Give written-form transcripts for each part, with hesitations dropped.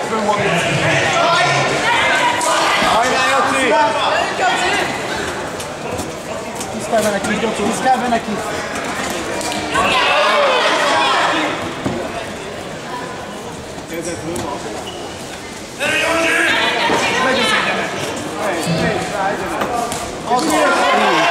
Hajrá, Jóci! Tisztel be neki, Jóci, tisztel be neki! Kezet föl. Megy az egyenet! Rá egyenet! Az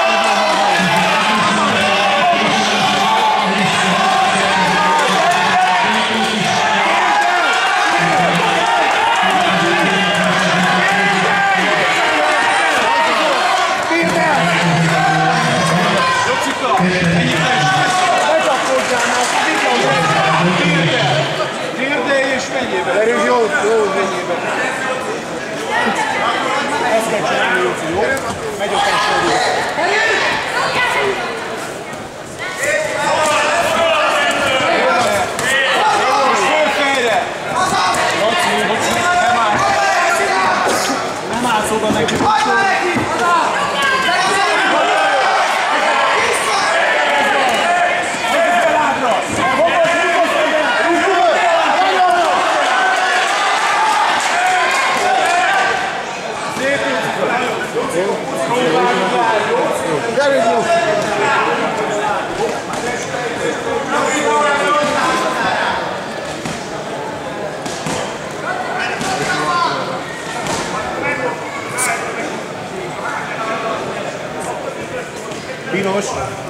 Erős jó mennyében. ezt kell csinálni, Jóci, jó? Megy a társadalmi. Nem állsz oda neki. Piros.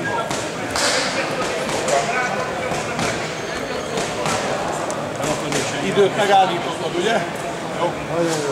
Időt megállítottad, ugye? Jó. Nagyon jó.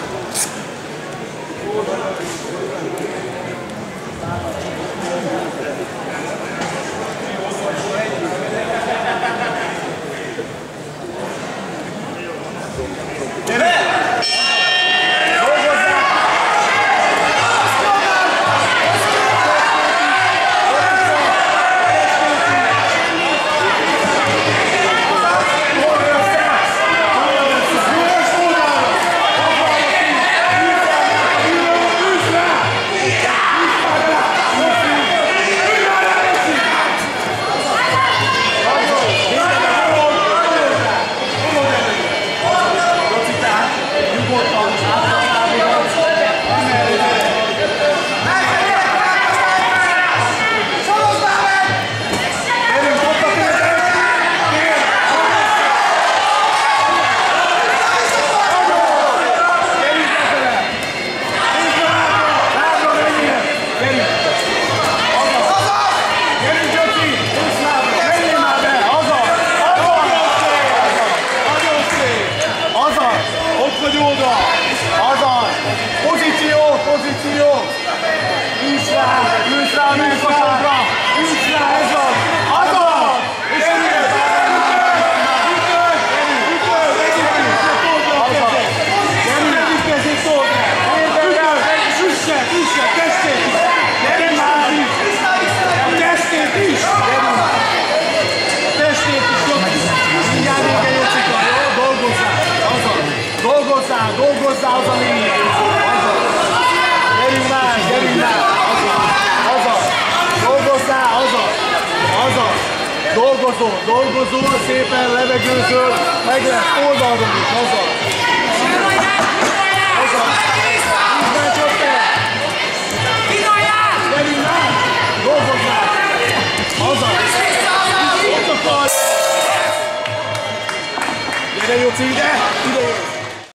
Dolgozzál, az a lényeg! Gyerünk már! Azaz! Dolgozzál, azaz! Dolgozol, szépen levegőzöl, meg lesz oldalról is, azaz! Gyerünk már! Dolgozzál! Azaz! Gyere, Jóci, ide!